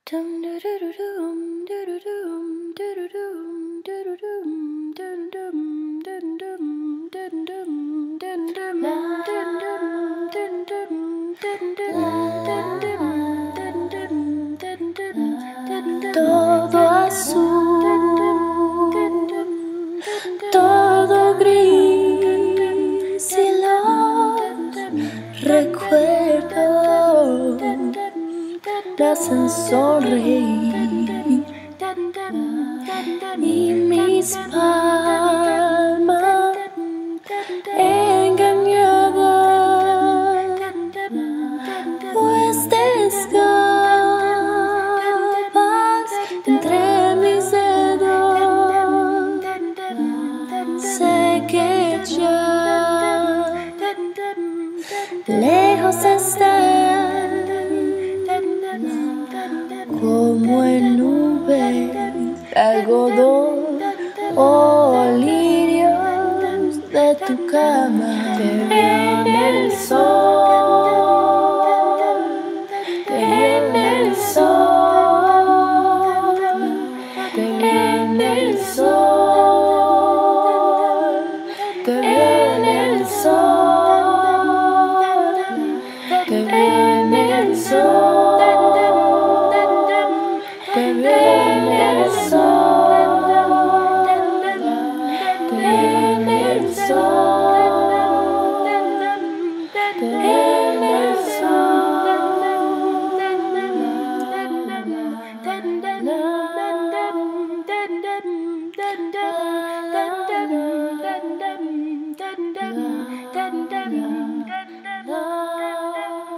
Todo azul, todo gris y los recuerdos me hacen sonreír y mis palmas engañadas pues te escapas entre mis dedos. Sé que ya lejos estás como en nubes de algodón o lirios de tu cama. Te viene el sol, te viene el sol, te viene el sol, te viene el sol, te viene el sol, te viene el sol, te viene el sol, te viene el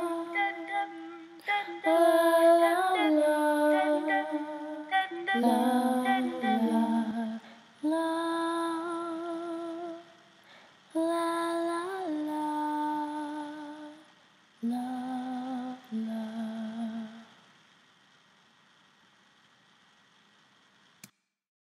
sol.